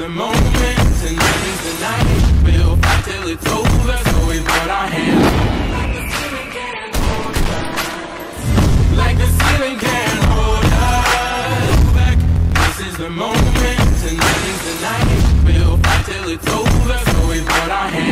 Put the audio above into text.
the moment, tonight is the night. We'll fight till it's over, so we put our hands like the ceiling can't hold us back. This is the moment, tonight is the night. We'll fight till it's over, so we put our hands